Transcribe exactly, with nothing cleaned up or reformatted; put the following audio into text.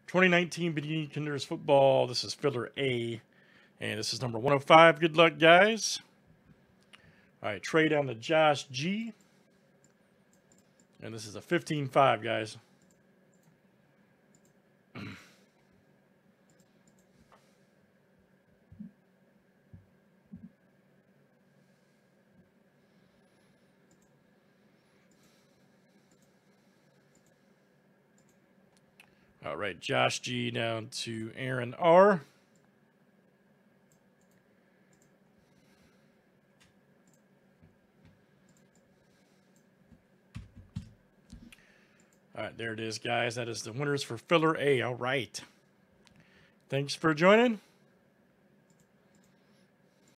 twenty nineteen Panini Contenders football. This is filler A, and this is number one oh five. Good luck, guys. All right, trade down to Josh G. And this is a fifteen five, guys. All right, Josh G down to Aaron R. All right, there it is, guys. That is the winners for filler A. All right. Thanks for joining.